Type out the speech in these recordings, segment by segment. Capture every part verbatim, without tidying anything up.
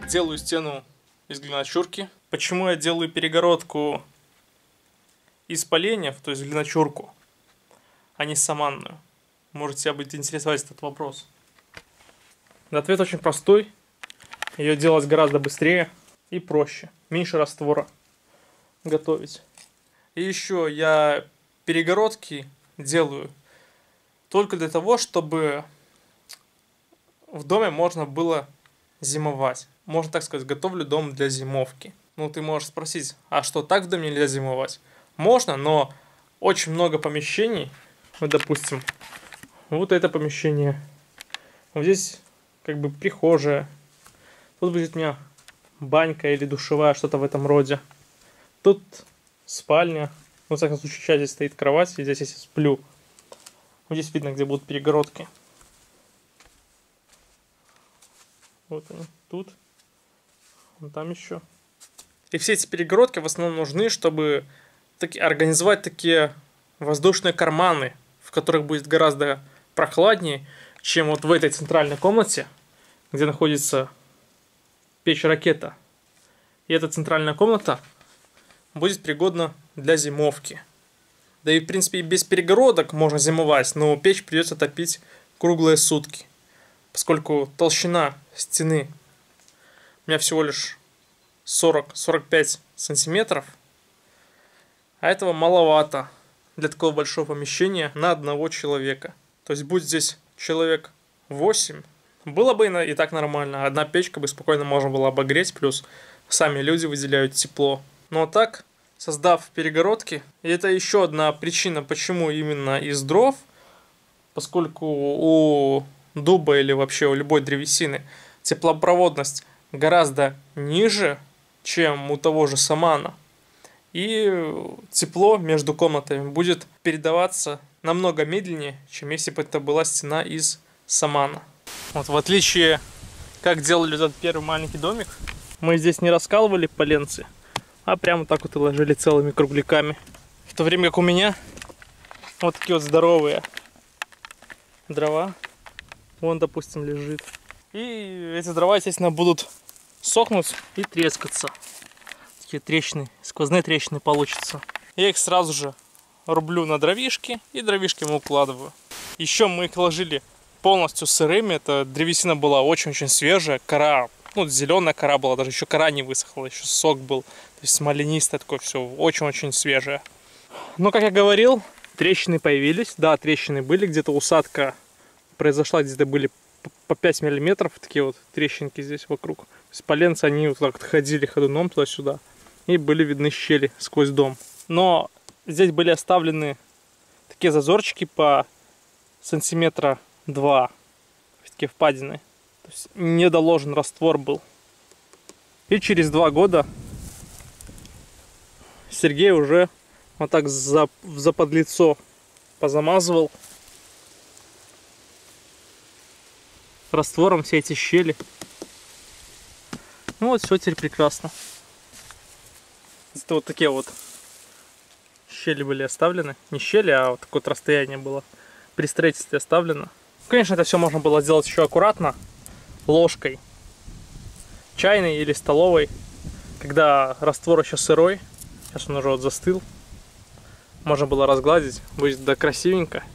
Делаю стену из глиночурки. Почему я делаю перегородку из поленьев, то есть глиночурку, а не саманную? Может тебя будет интересовать этот вопрос. Ответ очень простой. Ее делать гораздо быстрее и проще. Меньше раствора готовить. И еще я перегородки делаю только для того, чтобы в доме можно было зимовать. Можно так сказать, готовлю дом для зимовки. Ну, ты можешь спросить, а что, так в доме нельзя зимовать? Можно, но очень много помещений. Вот, допустим, вот это помещение. Вот здесь как бы прихожая. Тут будет у меня банька или душевая, что-то в этом роде. Тут спальня. Ну, в всяком случае, сейчас здесь стоит кровать, и здесь я сплю. Вот здесь видно, где будут перегородки. Вот они, тут. Вон там еще. И все эти перегородки в основном нужны, чтобы таки, организовать такие воздушные карманы, в которых будет гораздо прохладнее, чем вот в этой центральной комнате, где находится печь-ракета. И эта центральная комната будет пригодна для зимовки. Да и в принципе и без перегородок можно зимовать, но печь придется топить круглые сутки, поскольку толщина стены у меня всего лишь сорок — сорок пять сантиметров, а этого маловато для такого большого помещения на одного человека. То есть будь здесь человек восемь, было бы и так нормально. Одна печка бы спокойно можно было обогреть, плюс сами люди выделяют тепло. Но так, создав перегородки, и это еще одна причина, почему именно из дров, поскольку у дуба или вообще у любой древесины теплопроводность гораздо ниже, чем у того же самана. И тепло между комнатами будет передаваться намного медленнее, чем если бы это была стена из самана. Вот в отличие, как делали этот первый маленький домик, мы здесь не раскалывали поленцы, а прямо так вот и ложили целыми кругляками. В то время как у меня вот такие вот здоровые дрова, вон, допустим, лежит. И эти дрова, естественно, будут сохнуть и трескаться. Такие трещины, сквозные трещины получатся. Я их сразу же рублю на дровишки и дровишки мы укладываю. Еще мы их ложили полностью сырыми. Эта древесина была очень-очень свежая. Кора, ну, зеленая кора была, даже еще кора не высохла, еще сок был. То есть смоленистое такое все, очень-очень свежее. Но, как я говорил, трещины появились. Да, трещины были, где-то усадка произошла, где-то были по пять миллиметров, такие вот трещинки здесь вокруг. То есть поленцы, они вот так вот ходили ходуном туда-сюда. И были видны щели сквозь дом. Но здесь были оставлены такие зазорчики по сантиметра два. Такие впадины. То есть недоложен раствор был. И через два года Сергей уже вот так за, за подлицо позамазывал раствором все эти щели. Ну вот, все теперь прекрасно. Это вот такие вот щели были оставлены. Не щели, а вот такое вот расстояние было при строительстве оставлено. Конечно, это все можно было сделать еще аккуратно. Ложкой чайной или столовой. Когда раствор еще сырой. Сейчас он уже вот застыл. Можно было разгладить. Будет да красивенько.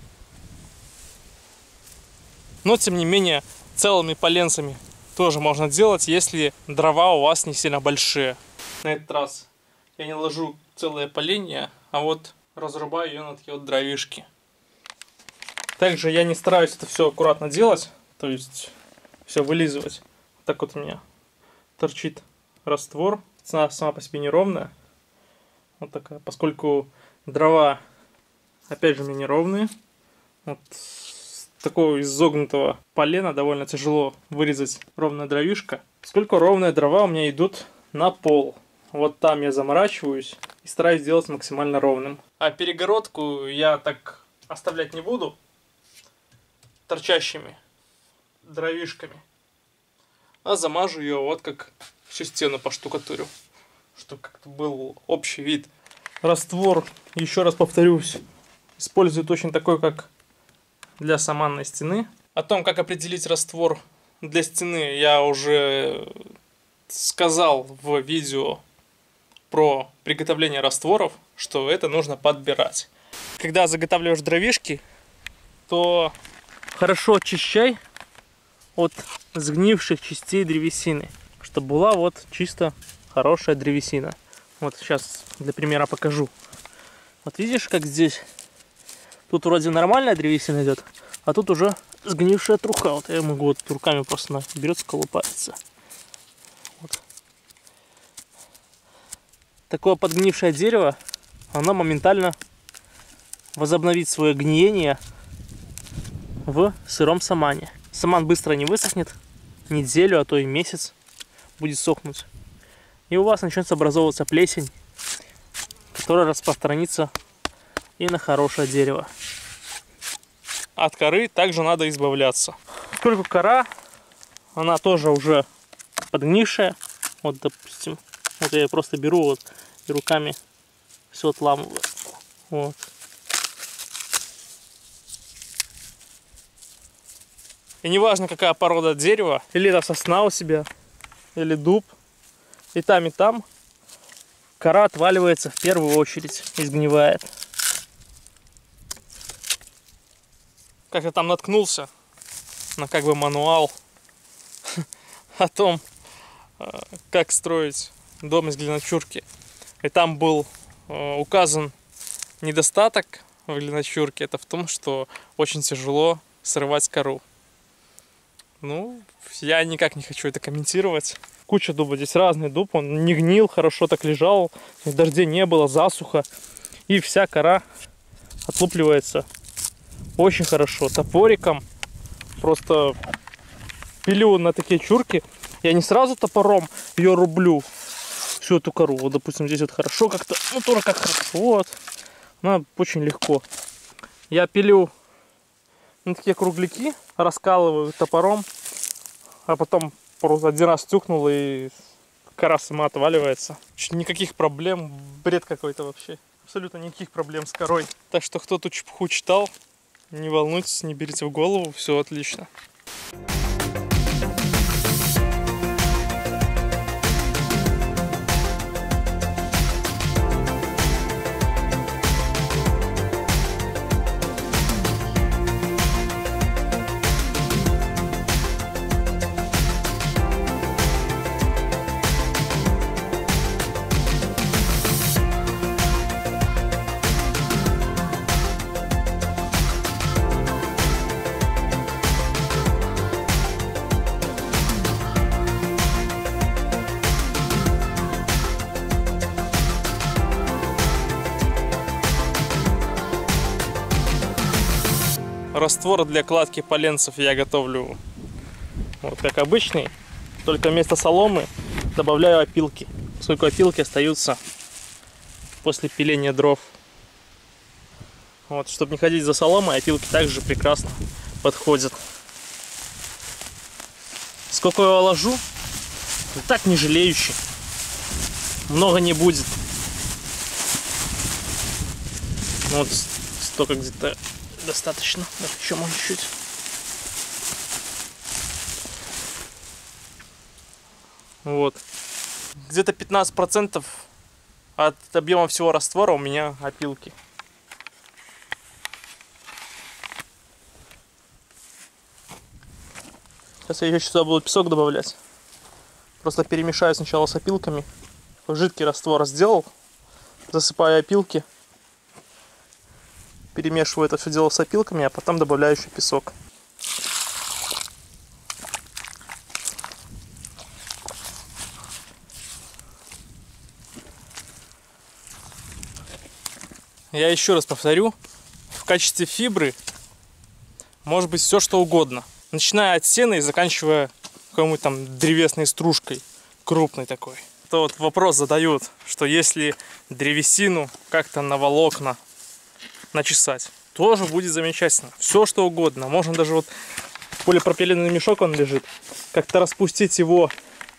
Но, тем не менее, целыми поленцами тоже можно делать, если дрова у вас не сильно большие. На этот раз я не ложу целое поленье, а вот разрубаю ее на такие вот дровишки. Также я не стараюсь это все аккуратно делать, то есть все вылизывать. Так вот у меня торчит раствор. Цена сама по себе неровная. Вот такая, поскольку дрова, опять же, у меня неровные. Вот такого изогнутого полена довольно тяжело вырезать ровная дровишка. Поскольку ровные дрова у меня идут на пол. Вот там я заморачиваюсь и стараюсь сделать максимально ровным. А перегородку я так оставлять не буду торчащими дровишками, а замажу ее вот как всю стену поштукатурю, чтобы как-то был общий вид. Раствор, еще раз повторюсь, использую точно такой, как для саманной стены. О том, как определить раствор для стены, я уже сказал в видео про приготовление растворов, что это нужно подбирать. Когда заготавливаешь дровишки, то хорошо очищай от сгнивших частей древесины, чтобы была вот чисто хорошая древесина. Вот сейчас для примера покажу. Вот видишь, как здесь? Тут вроде нормальная древесина идет, а тут уже сгнившая труха. Вот я могу вот руками просто берется, колупается. Вот. Такое подгнившее дерево, оно моментально возобновит свое гниение в сыром самане. Саман быстро не высохнет, неделю, а то и месяц будет сохнуть. И у вас начнется образовываться плесень, которая распространится и на хорошее дерево. От коры также надо избавляться. Поскольку кора, она тоже уже подгнившая. Вот, допустим, вот я просто беру вот и руками все отламываю. Вот. И неважно, какая порода дерева, или это сосна у себя, или дуб, и там, и там кора отваливается в первую очередь и сгнивает. Как я там наткнулся на как бы мануал о том, как строить дом из глиночурки. И там был указан недостаток в глиночурке. Это в том, что очень тяжело срывать кору. Ну, я никак не хочу это комментировать. Куча дуба. Здесь разный дуб. Он не гнил, хорошо так лежал. Дождей не было, засуха. И вся кора отлупливается очень хорошо. Топориком просто пилю на такие чурки. Я не сразу топором ее рублю, всю эту кору. Вот, допустим, здесь вот хорошо как-то. Ну, тоже как хорошо. Вот. Она очень легко. Я пилю на такие кругляки, раскалываю топором, а потом просто один раз тюкнул, и кора сама отваливается. Никаких проблем, бред какой-то вообще. Абсолютно никаких проблем с корой. Так что кто тут чепуху читал, не волнуйтесь, не берите в голову, все отлично. Раствор для кладки поленцев я готовлю вот как обычный, только вместо соломы добавляю опилки, поскольку опилки остаются после пиления дров. Вот, чтобы не ходить за соломой, опилки также прекрасно подходят. Сколько я вложу? Так не жалеющий. Много не будет. Вот столько где-то достаточно, даже еще может чуть. Вот. Где-то пятнадцать процентов от объема всего раствора у меня опилки. Сейчас я еще сюда буду песок добавлять. Просто перемешаю сначала с опилками. Жидкий раствор сделал. Засыпаю опилки. Перемешиваю это все дело с опилками, а потом добавляю еще песок. Я еще раз повторю, в качестве фибры может быть все что угодно. Начиная от сена и заканчивая какой-нибудь там древесной стружкой, крупной такой. То вот вопрос задают, что если древесину как-то на волокна начесать, тоже будет замечательно. Все что угодно. Можно даже вот полипропиленный мешок, он лежит, как-то распустить его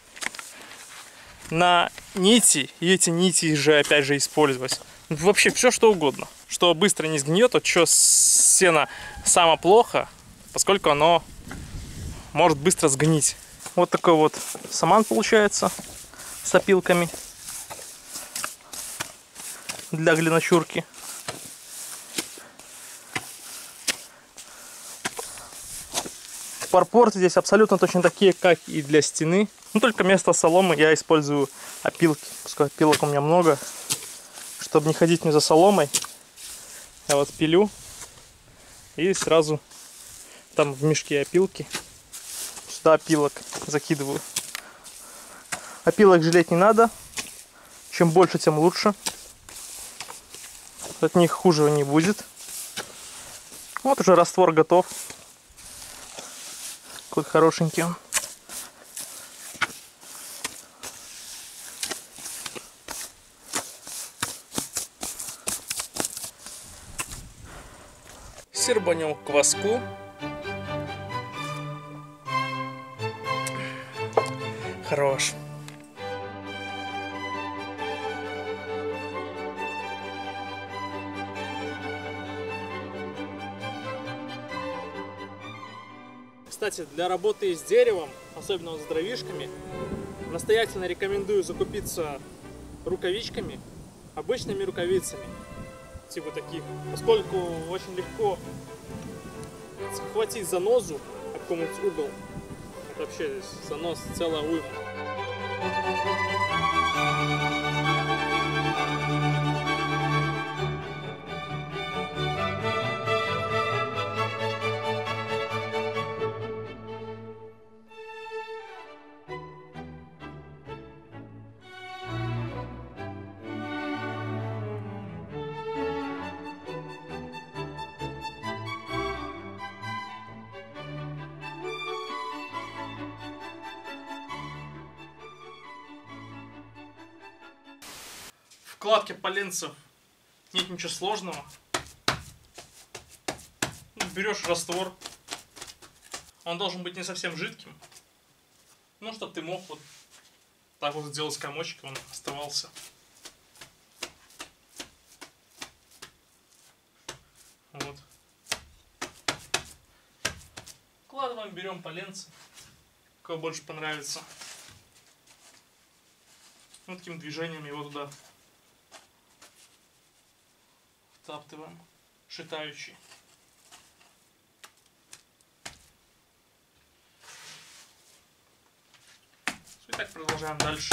на нити, и эти нити же опять же использовать. Вообще все что угодно. Что быстро не сгниет, вот что сено само плохо, поскольку оно может быстро сгнить. Вот такой вот саман получается с опилками для глиночурки. Парпорты здесь абсолютно точно такие, как и для стены. Но только вместо соломы я использую опилки. Пускай опилок у меня много. Чтобы не ходить мне за соломой, я вот пилю и сразу там в мешке опилки сюда опилок закидываю. Опилок жалеть не надо. Чем больше, тем лучше. От них хуже не будет. Вот уже раствор готов. Какой хорошенький он. Сербанем кваску. Хорош. Кстати, для работы с деревом, особенно с дровишками, настоятельно рекомендую закупиться рукавичками, обычными рукавицами, типа таких, поскольку очень легко схватить занозу, какой-нибудь угол. Это вообще здесь занос целая уйма. В кладке поленцев нет ничего сложного. Берешь раствор. Он должен быть не совсем жидким. Ну, чтобы ты мог вот так вот сделать комочек, он оставался. Вот. Вкладываем, берем поленцы. Кого больше понравится. Вот таким движением его туда втаптываем, шатающий. И так продолжаем дальше.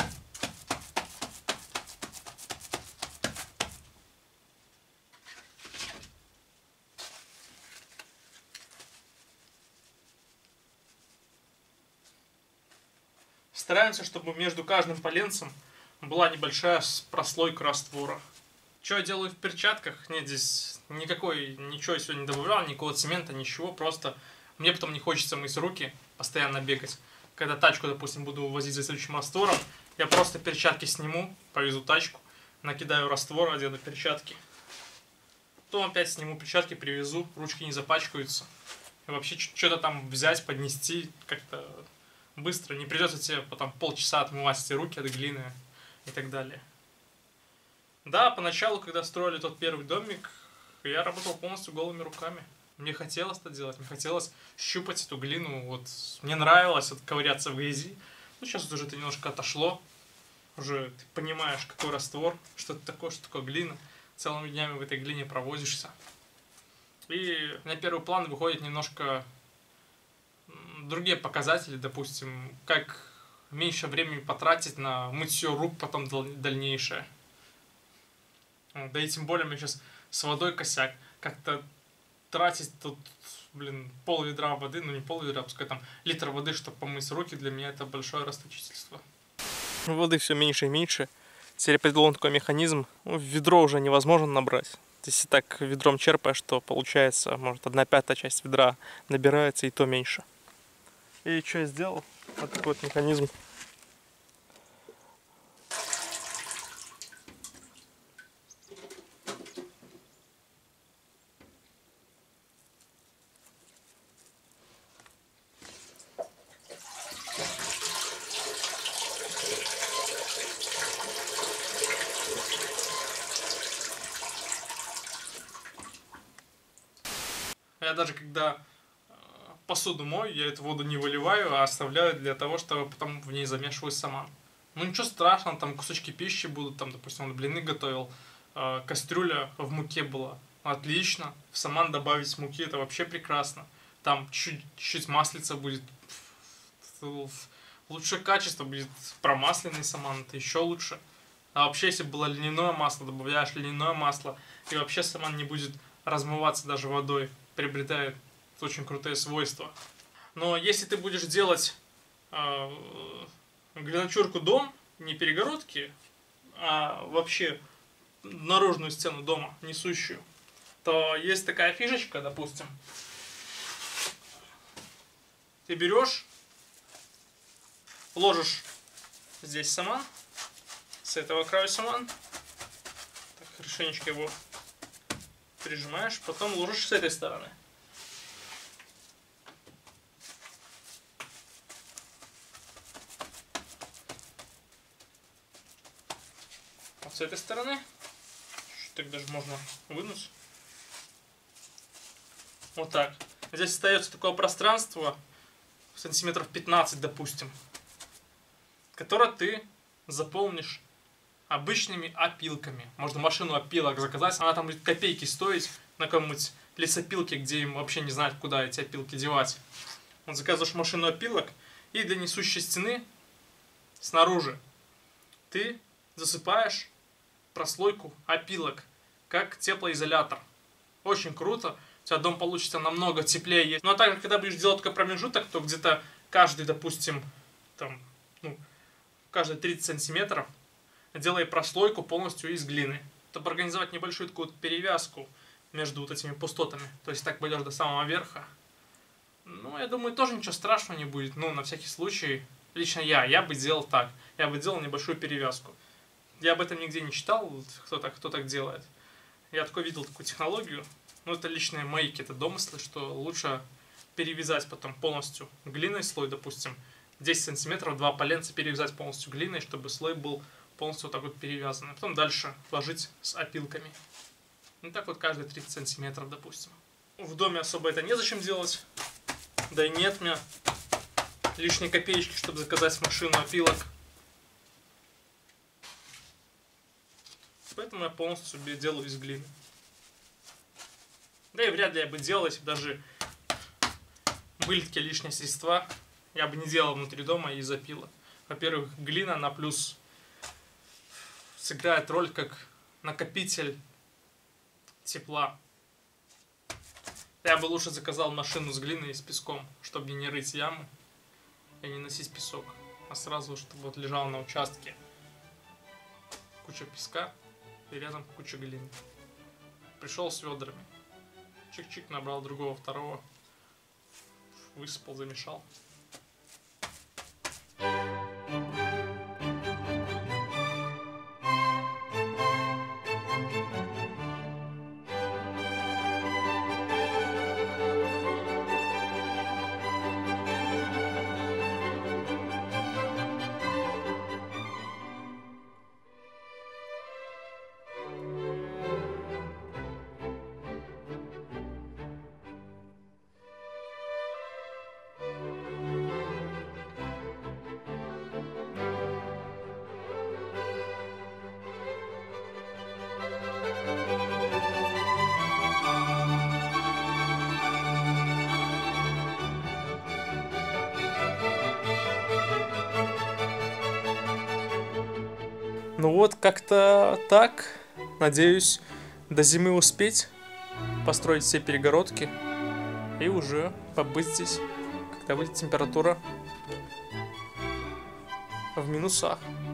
Стараемся, чтобы между каждым поленцем была небольшая прослойка раствора. Что я делаю в перчатках? Нет, здесь никакой, ничего сегодня не добавлял, никакого цемента, ничего. Просто мне потом не хочется мыть руки, постоянно бегать. Когда тачку, допустим, буду возить за следующим раствором, я просто перчатки сниму, повезу тачку, накидаю раствор, одену перчатки. Потом опять сниму перчатки, привезу, ручки не запачкаются. И вообще что-то там взять, поднести как-то быстро. Не придется тебе потом полчаса отмывать эти руки от глины и так далее. Да, поначалу, когда строили тот первый домик, я работал полностью голыми руками. Мне хотелось это делать, мне хотелось щупать эту глину. Вот мне нравилось вот ковыряться в грязи. Ну, сейчас уже это немножко отошло. Уже ты понимаешь, какой раствор, что это такое, что такое глина. Целыми днями в этой глине провозишься. И на первый план выходят немножко другие показатели, допустим, как меньше времени потратить на мытье рук потом дальнейшее. Да и тем более мне сейчас с водой косяк. Как-то тратить тут, блин, пол ведра воды, ну не пол ведра, пускай там литр воды, чтобы помыть руки, для меня это большое расточительство. Воды все меньше и меньше. Теперь придумал такой механизм. Ну, в ведро уже невозможно набрать. Если так ведром черпаешь, то получается, может, одна пятая часть ведра набирается, и то меньше. И что я сделал? Вот такой вот механизм. Я даже когда посуду мою, я эту воду не выливаю, а оставляю для того, чтобы потом в ней замешивать саман. Ну ничего страшного, там кусочки пищи будут, там, допустим, он блины готовил, э, кастрюля в муке была. Отлично. В саман добавить муки, это вообще прекрасно. Там чуть-чуть маслица будет. Лучшее качество будет промасленный саман, это еще лучше. А вообще, если было льняное масло, добавляешь льняное масло, и вообще саман не будет размываться даже водой. Приобретает очень крутые свойства. Но если ты будешь делать э, глиночурку дом, не перегородки, а вообще наружную стену дома, несущую, то есть такая фишечка, допустим. Ты берешь, ложишь здесь саман, с этого края саман, так, хорошенечко его прижимаешь, потом ложишь с этой стороны. Вот с этой стороны, так даже можно вынуть. Вот так. Здесь остается такое пространство, сантиметров пятнадцать, допустим, которое ты заполнишь обычными опилками. Можно машину опилок заказать, она там будет копейки стоить на каком-нибудь лесопилке, где им вообще не знают, куда эти опилки девать. Вот заказываешь машину опилок, и для несущей стены снаружи ты засыпаешь прослойку опилок, как теплоизолятор. Очень круто. У тебя дом получится намного теплее. Ну а также, когда будешь делать такой промежуток, то где-то каждый, допустим, там, ну, каждые тридцать сантиметров делай прослойку полностью из глины, чтобы организовать небольшую такую перевязку между вот этими пустотами. То есть так пойдешь до самого верха. Ну, я думаю, тоже ничего страшного не будет. Ну, на всякий случай, лично я, я бы делал так. Я бы делал небольшую перевязку. Я об этом нигде не читал, кто так, кто так делает. Я такой видел такую технологию. Ну, это личные мои какие-то домыслы, что лучше перевязать потом полностью глиной слой, допустим, десять сантиметров, два поленца перевязать полностью глиной, чтобы слой был полностью вот так вот перевязан. А потом дальше ложить с опилками. Ну, так вот каждые тридцать сантиметров, допустим. В доме особо это незачем делать. Да и нет у меня лишней копеечки, чтобы заказать машину опилок. Поэтому я полностью себе делаю из глины. Да и вряд ли я бы делал, если бы даже были такие лишние средства. Я бы не делал внутри дома из опилок. Во-первых, глина на плюс сыграет роль как накопитель тепла. Я бы лучше заказал машину с глиной и с песком, чтобы не рыть ямы и не носить песок, а сразу, чтобы вот лежал на участке куча песка и рядом куча глины. Пришел с ведрами, чик-чик, набрал другого, второго, высыпал, замешал. Ну вот, как-то так. Надеюсь, до зимы успеть построить все перегородки и уже побыть здесь, когда будет температура в минусах.